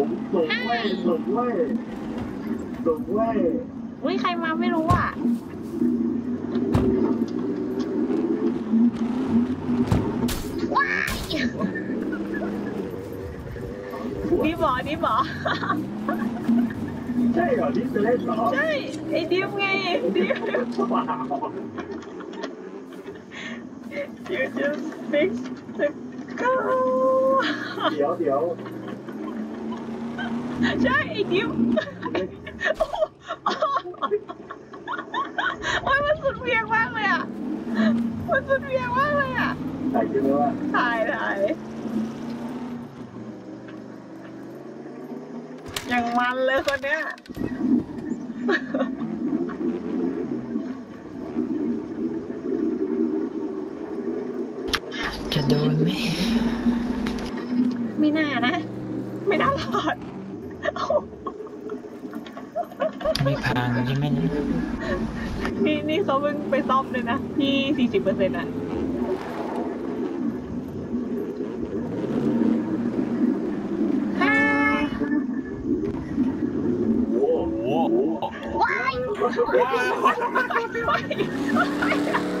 ส่งเว้ยส่งเว้ยส่งเว้ยอุ้ยใครมาไม่รู้อ่ะว้ายนี่หมอใช่เหรอที่จะเล่นเหรอใช่ไอ้ดิวไงดิว You just fixed the car เดี๋ยวใช่ไอ้ดิวโอ้ยมันสุดเวียงมากเลยอ่ะถ่ายคลิปไว้ว่าถ่ายอย่างมันเลยคนเนี้ยจะโดนไหมไม่น่านะไม่น่ารอดไม่พังใช่ไหมนะนี่เขาเพิ่งไปซ่อมเลยนะที่ 40% อ่ะว้าย